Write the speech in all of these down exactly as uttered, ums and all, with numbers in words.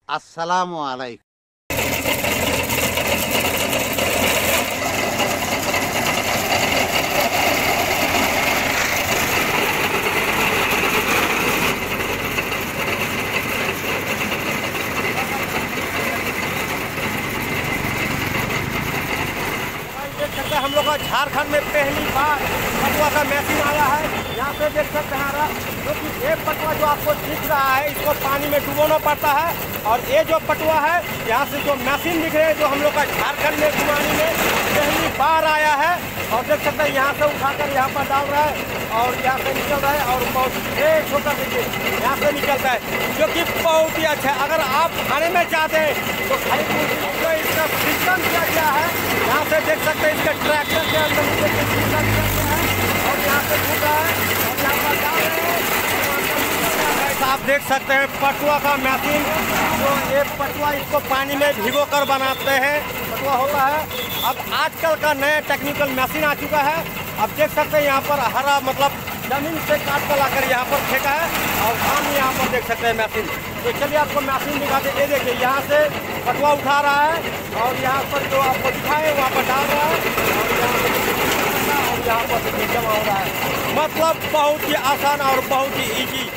আসসালামু আলাইকুম। देख सकते हैं हम लोग का झारखंड में पहली बार पटुआ का मशीन आया है। यहाँ पे देख सकते हैं हमारा जो कि एक पटुआ जो आपको दिख रहा है इसको पानी में डुबोना पड़ता है, और ये जो पटुआ है यहाँ से जो मशीन दिख रहे हैं जो हम लोग का झारखंड में कुमानी में पहली बार आया है। और देख सकते हैं यहाँ से उठाकर यहाँ पर डाल रहा है और यहाँ से निकल रहा है, और बहुत तेज होकर देखिए यहाँ से निकलता है, जो कि बहुत ही अच्छा है। अगर आप खाने में चाहते हैं तो खाली जो इसका सिस्टम किया गया है, यहाँ से देख सकते हैं इसका ट्रैक्टर के अंदर सिस्टम किया गया है, और यहाँ से घूम रहा है और यहाँ पर डाल रहे हैं। आप देख सकते हैं पटुआ का मशीन, जो ये पटुआ इसको पानी में भिगो कर बनाते हैं पटुआ होता है। अब आजकल का नया टेक्निकल मशीन आ चुका है। अब देख सकते हैं यहाँ पर हरा मतलब जमीन से काट कर लाकर यहाँ पर फेंका है, और हम यहाँ पर देख सकते हैं मशीन। तो चलिए आपको मशीन दिखाते हैं। ये देखिए यहाँ से पटुआ उठा रहा है और यहाँ पर जो आपको दिखाए वहाँ पर डाल रहा है, और यहाँ पर और यहाँ पर जमा हो रहा है। मतलब बहुत ही आसान और बहुत ही ईजी।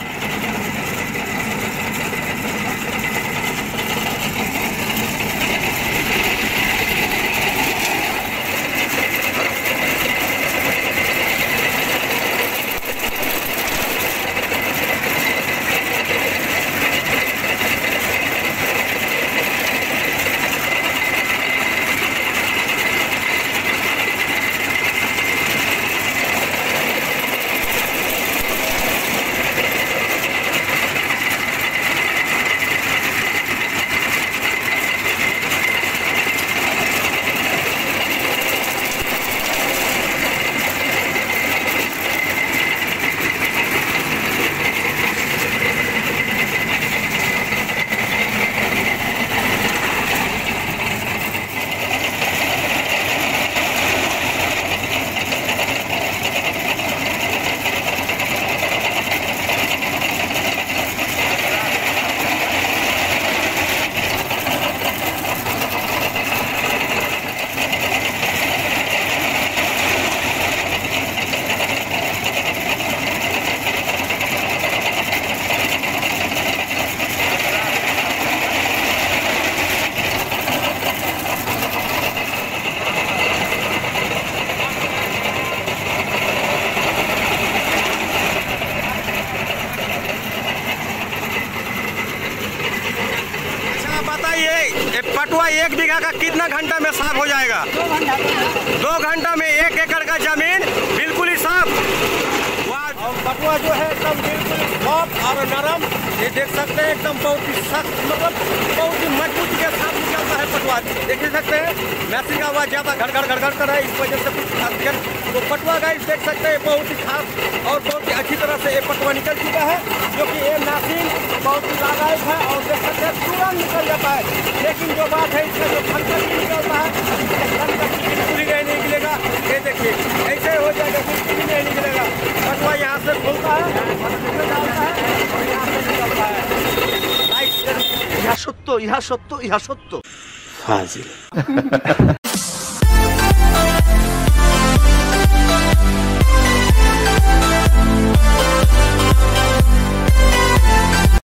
बताइए पटुआ एक बीघा का कितना घंटा में साफ हो जाएगा? दो घंटा में एक एकड़ का जमीन बिल्कुल ही साफ। और पटुआ जो है एकदम बिल्कुल सॉफ्ट और नरम, ये देख सकते हैं एकदम बहुत ही सख्त, मतलब बहुत ही मजबूती के साथ निकलता है पटुआ। देख सकते हैं मशीन का आवाज ज़्यादा घड़ घड़ घड़ घड़ कर है, इस वजह से कुछ खासियत। तो पटुआ गाइस देख सकते हैं बहुत ही खास और बहुत ही अच्छी तरह से ये पटुआ निकल चुका है, जो कि ये मशीन बहुत ही लाभदायक है और देख सकते हैं तुरंत निकल जाता है। लेकिन जो बात है इसका जो खनकर भी निकलता है, खनकर बिल्कुल ही नहीं निकलेगा। ये देखिए ऐसे हो जाएगा, बिल्कुल ही नहीं निकलेगा। पटुआ यहाँ से खुलता है और इसमें डालता है और यहाँ से निकलता है। ইহা সত্য, ইহা সত্য, ইহা সত্য। ফাজিল।